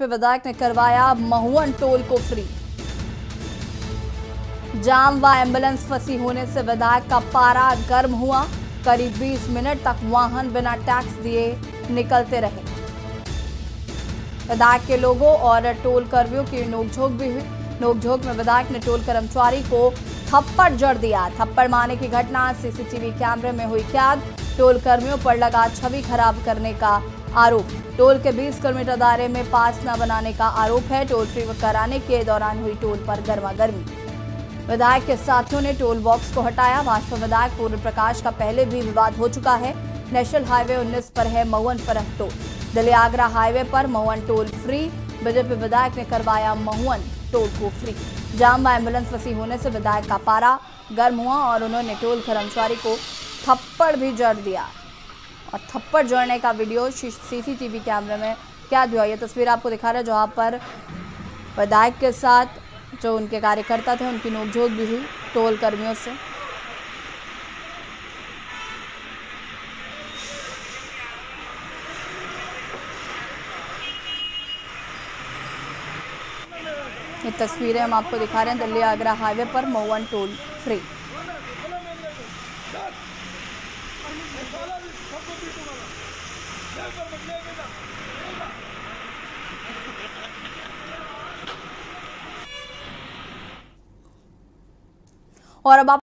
पे विधायक ने करवाया महुअन टोल को फ्री। जाम व एम्बुलेंस फंसी होने से विधायक का पारा गर्म हुआ। करीब 20 मिनट तक वाहन बिना टैक्स दिए निकलते रहे। विधायक के लोगों और टोल कर्मियों की नोकझोंक भी हुई। नोकझोंक में विधायक ने टोल कर्मचारी को थप्पड़ जड़ दिया। थप्पड़ मारने की घटना सीसीटीवी कैमरे में हुई कैद। टोल कर्मियों पर लगा छवि खराब करने का आरोप। टोल के 20 किलोमीटर दायरे में पास न बनाने का आरोप है। टोल फ्री कराने के दौरान हुई टोल पर गर्मागर्मी। विधायक के साथियों ने टोल बॉक्स को हटाया। भाजपा विधायक पूर्ण प्रकाश का पहले भी विवाद हो चुका है। नेशनल हाईवे 19 पर है महुअन फरह टोल। दिल्ली आगरा हाईवे पर महुअन टोल फ्री। बीजेपी विधायक ने करवाया महुअन टोल को फ्री। जाम व एम्बुलेंस फंसी होने से विधायक का पारा गर्म हुआ और उन्होंने टोल कर्मचारी को थप्पड़ भी जड़ दिया। और थप्पड़ जड़ने का वीडियो सीसीटीवी कैमरे में कैद हुआ। यह तस्वीर आपको दिखा रहा है जहां पर विधायक के साथ जो उनके कार्यकर्ता थे उनकी नोकझोंक भी हुई टोल कर्मियों से। ये तस्वीरें हम आपको दिखा रहे हैं दिल्ली आगरा हाईवे पर महुअन टोल फ्री। और अब आप